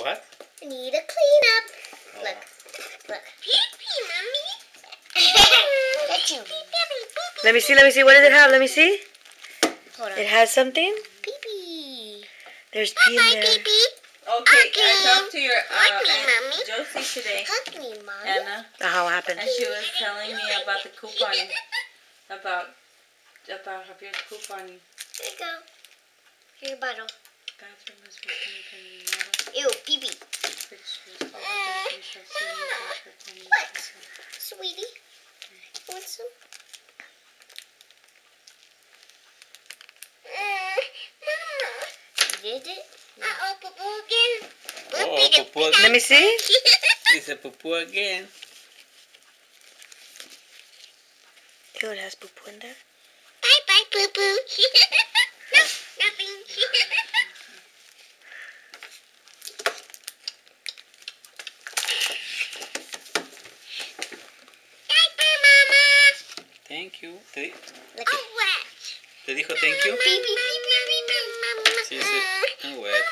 What? I need a cleanup. Oh. Look. Pee-pee, mommy. That's you. Let me see. What does it have? Let me see. Hold on. It has something? Pee-pee. There's pee in there. Pee-pee. Okay, I talked to your Hug me, Mommy. Aunt Josie today, Hug me, Mommy. Anna, How happened? and she was telling me about the coupon, about Javier's coupon. Here you go. Here's your bottle. Bathroom was recently Ew, pee-pee. What? Sweetie? You want some? Mama. Did it? Uh-oh, poo-poo again. Oh, poo-poo again. Let me see. Dice poo-poo again. Ew, it has poo-poo in there. Bye-bye, poo-poo. No, nothing. Diaper, Mama. Thank you. Oh, what? ¿Te dijo thank you? Pee-pee. Sí, sí. Oh, wet.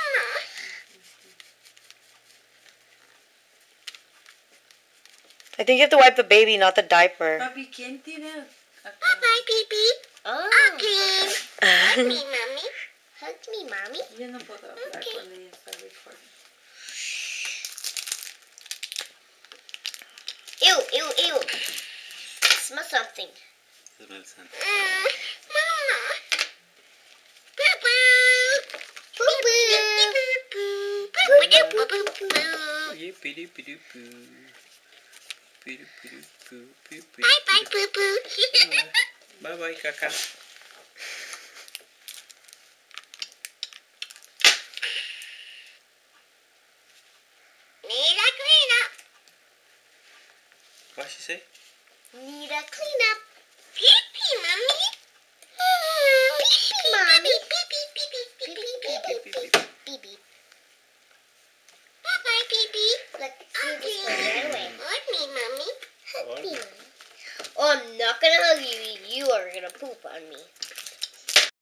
I think you have to wipe the baby, not the diaper. Papi, ¿quién tiene? Bye-bye, pee-pee. Oh. Okay. Hug me, Mommy. Hug me, Mommy. Yo no puedo hablar Okay. cuando ella está recording. Ew. Smell something. Smell something. Mama. Poo-poo. Poo-poo. Yippee-doo-pee-doo-poo. Pee-doo-pee-doo-poo. Pee-pee-doo-poo. Bye-bye, poo-poo. Bye-bye, caca. Need a cleanup. What she say? Need a cleanup. Pee-pee, Mommy. Pee-pee, Mommy. Pee-pee. Bye-bye, pee-pee. Look, see this goes right away. Hug me, Mommy. Hug me, Mommy. Oh, I'm not gonna hug you. You are gonna poop on me.